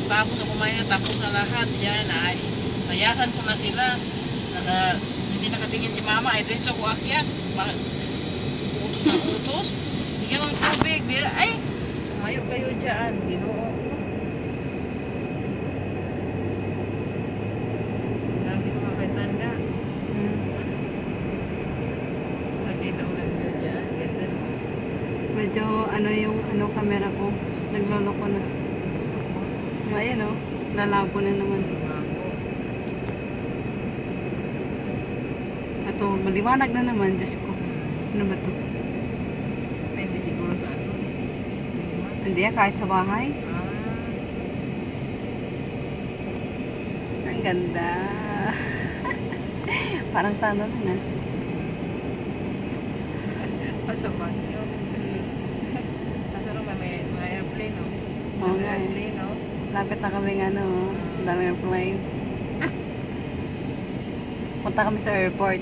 tapos na kumain na, tapos na lahat. Yan, ay, nayasan ko na sila. Hindi nakatingin si mama, ay diretso ko akyat. Utos na utos. Bigyan mo ng tubig. Ay, umayo kayo dyan. Ginoo. Lagi ko makitanda. Nakita ulan ko dyan. Ganda mo. Medyo ano yung camera ko. Nagloloko na. Ayan o. Lalabo na naman. Ito, maliwanag na naman. Diyos ko. Ano ba ito? Hindi siguro sa ano. Hindi kahit sa bahay. Ang ganda. Parang sa ano na. Pasok ba? Pasok ba may mga airplane, no? Oo Mga nga eh. airplane, no? Lapit na kami ng ang dami airplane. Punta kami sa airport.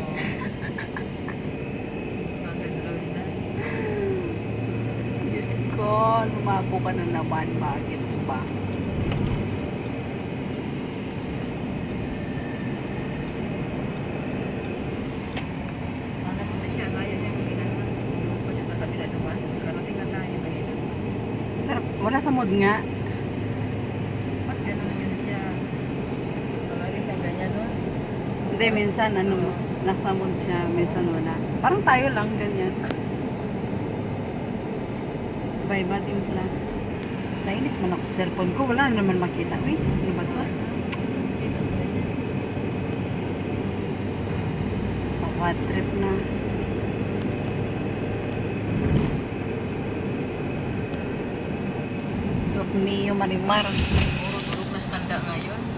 Diyos ko, lumabo ka na naman. Bakit ba? Ano po na siya? Kaya niya kumilan na. Ano po siya sa kabila naman? Karating na tayo ngayon. Sarap. Wala sa mood nga. Ba't gano'n naman siya? Palagi siya ganyan, no? Hindi, minsan nasa mood siya. Minsan wala. Parang tayo lang, ganyan. Iba-iba timpla. Nainis man ako sa cellphone ko. Wala na naman makita. Uy, ano ba ito? Bad trip na. Tok Mio Marimar. Puro-puro na standa ngayon.